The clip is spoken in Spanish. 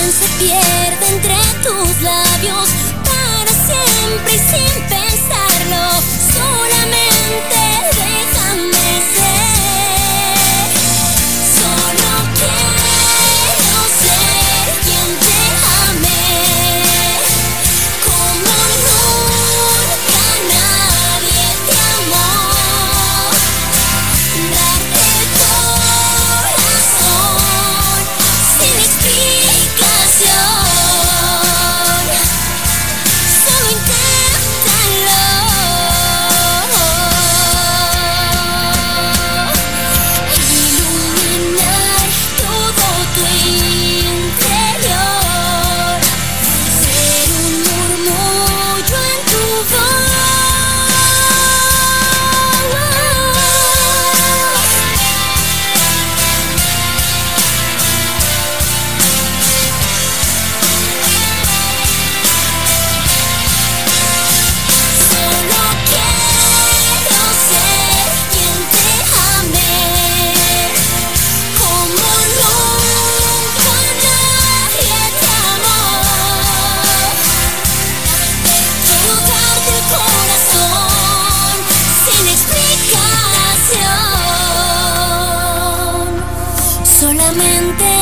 quien se pierde entre tus labios para siempre y sin pensarlo. Solamente déjame ser. Solo quiero ser quien te ame, como nunca nadie te amó. Darte corazón sin explicación. Solo inténtalo. Iluminar todo tu interior. Ser un murmullo en tu Solo quiero ser quien te ame, como nunca nadie te amó. Quiero darte el corazón sin explicación. Solamente